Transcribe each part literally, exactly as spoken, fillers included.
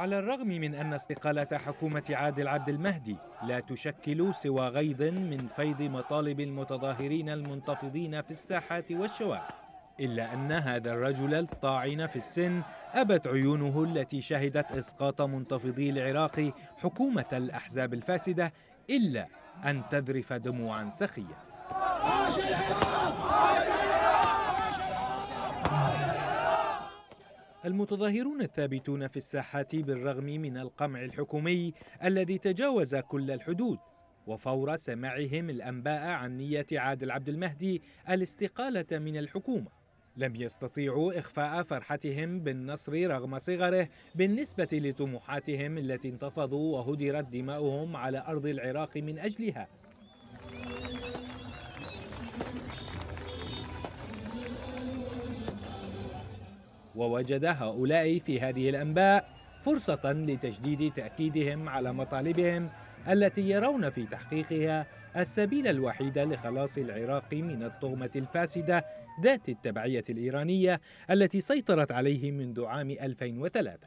على الرغم من أن استقالة حكومة عادل عبد المهدي لا تشكل سوى غيظ من فيض مطالب المتظاهرين المنتفضين في الساحات والشوارع، إلا أن هذا الرجل الطاعن في السن أبت عيونه التي شهدت إسقاط منتفضي العراق حكومة الأحزاب الفاسدة إلا أن تذرف دموعا سخية. المتظاهرون الثابتون في الساحات بالرغم من القمع الحكومي الذي تجاوز كل الحدود، وفور سماعهم الأنباء عن نية عادل عبد المهدي الاستقالة من الحكومة، لم يستطيعوا إخفاء فرحتهم بالنصر رغم صغره بالنسبة لطموحاتهم التي انتفضوا وهدرت دماؤهم على أرض العراق من أجلها. ووجد هؤلاء في هذه الأنباء فرصة لتجديد تأكيدهم على مطالبهم التي يرون في تحقيقها السبيل الوحيد لخلاص العراق من الطغمة الفاسدة ذات التبعية الإيرانية التي سيطرت عليه منذ عام ألفين وثلاثة.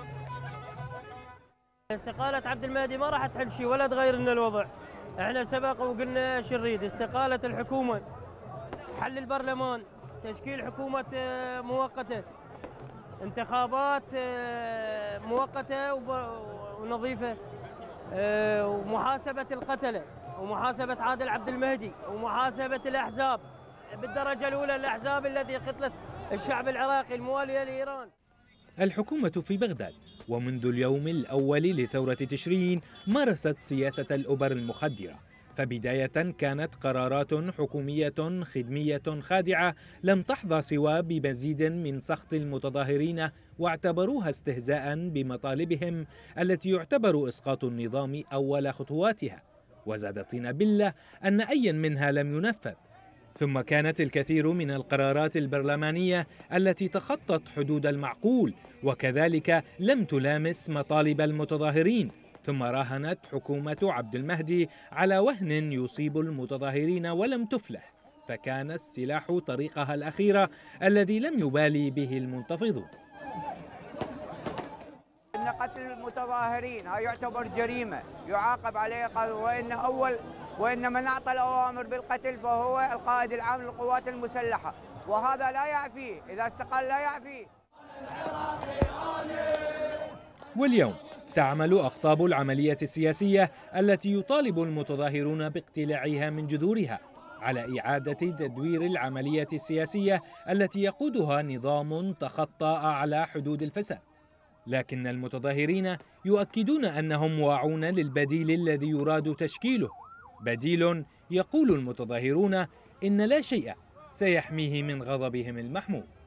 استقالة عبد المهدي ما راح تحل شيء ولا تغير لنا الوضع. احنا سبق وقلنا ايش نريد: استقالة الحكومة، حل البرلمان، تشكيل حكومة مؤقتة، انتخابات مؤقتة ونظيفة، ومحاسبة القتلة، ومحاسبة عادل عبد المهدي، ومحاسبة الأحزاب بالدرجة الأولى، الأحزاب التي قتلت الشعب العراقي الموالية لإيران. الحكومة في بغداد ومنذ اليوم الأول لثورة تشرين مارست سياسة الأبر المخدرة، فبداية كانت قرارات حكومية خدمية خادعة لم تحظى سوى بمزيد من سخط المتظاهرين، واعتبروها استهزاء بمطالبهم التي يعتبر إسقاط النظام أول خطواتها، وزاد الطين بلة أن أي منها لم ينفذ. ثم كانت الكثير من القرارات البرلمانية التي تخطت حدود المعقول وكذلك لم تلامس مطالب المتظاهرين، ثم راهنت حكومة عبد المهدي على وهن يصيب المتظاهرين ولم تفلح، فكان السلاح طريقها الأخيرة الذي لم يبالي به المنتفضون. إن قتل المتظاهرين هذا يعتبر جريمة يعاقب عليه، وإن أول وإن من أعطى الأوامر بالقتل فهو القائد العام للقوات المسلحة، وهذا لا يعفيه، إذا استقال لا يعفيه. واليوم تعمل أقطاب العملية السياسية التي يطالب المتظاهرون باقتلاعها من جذورها على إعادة تدوير العملية السياسية التي يقودها نظام تخطى أعلى حدود الفساد، لكن المتظاهرين يؤكدون أنهم واعون للبديل الذي يراد تشكيله، بديل يقول المتظاهرون إن لا شيء سيحميه من غضبهم المحمود.